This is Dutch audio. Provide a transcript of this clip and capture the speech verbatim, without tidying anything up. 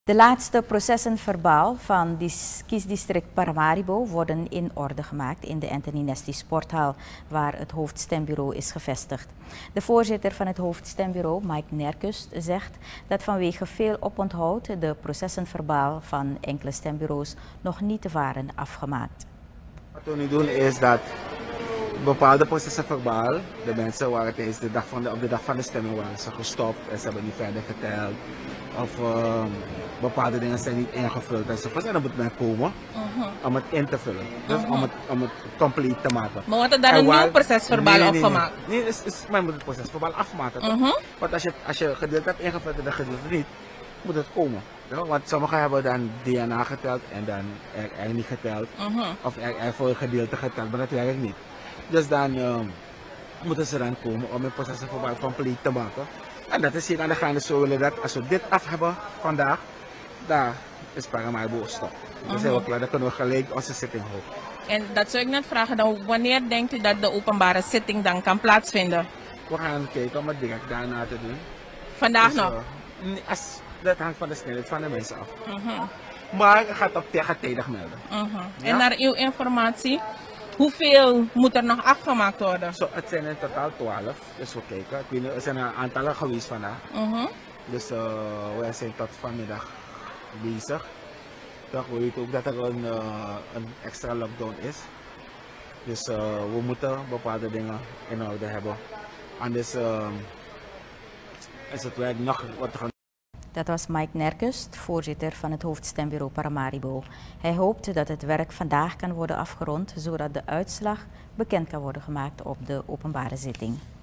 De laatste processen verbaal van het kiesdistrict Paramaribo worden in orde gemaakt in de Anthony Nesty Sporthal, waar het hoofdstembureau is gevestigd. De voorzitter van het hoofdstembureau, Mike Nerkust, zegt dat vanwege veel oponthoud de processen verbaal van enkele stembureaus nog niet waren afgemaakt. Wat we nu doen is dat bepaalde processen verbaal, de mensen waren tijdens de dag van de, op de dag van de stemming waren ze gestopt en ze hebben niet verder geteld. Of uh, bepaalde dingen zijn niet ingevuld enzovoort. En dan moet men komen uh-huh. om het in te vullen. Dus uh-huh. om, het, om het compleet te maken. Maar wordt er dan een waar... nieuw proces verbaal nee, nee, afgemaakt? Nee, nee is, is, men moet het proces verbaal afmaken. Uh-huh. Want als je, als je gedeelte hebt ingevuld en de gedeelte niet, moet het komen. Ja? Want sommigen hebben dan D N A geteld en dan er, er niet geteld. Uh-huh. Of er, er voor een gedeelte geteld, maar dat werkt niet. Dus dan uh, moeten ze dan komen om het proces verbaal compleet te maken. En dat is hier aan de gang, dus we willen dat als we dit af hebben vandaag, daar is Paramaribo stop. Dan uh-huh. zijn we klaar, dan kunnen we gelijk onze zitting houden. En dat zou ik net vragen, dan wanneer denkt u dat de openbare zitting dan kan plaatsvinden? We gaan kijken om het direct daarna te doen. Vandaag dus, nog? Uh, als, dat hangt van de snelheid van de mensen af. Uh-huh. Maar het gaat op tegen tijdig melden. Uh-huh. Ja? En naar uw informatie? Hoeveel moet er nog afgemaakt worden? So, het zijn in totaal twaalf, dus we kijken. Ik weet niet, er zijn een aantal geweest vandaag. Uh-huh. Dus uh, we zijn tot vanmiddag bezig. Toch, we weten ook dat er een, uh, een extra lockdown is. Dus uh, we moeten bepaalde dingen in orde hebben. Anders uh, is het werk nog wat te gaan. Dat was Mike Nerkust, voorzitter van het hoofdstembureau Paramaribo. Hij hoopt dat het werk vandaag kan worden afgerond, zodat de uitslag bekend kan worden gemaakt op de openbare zitting.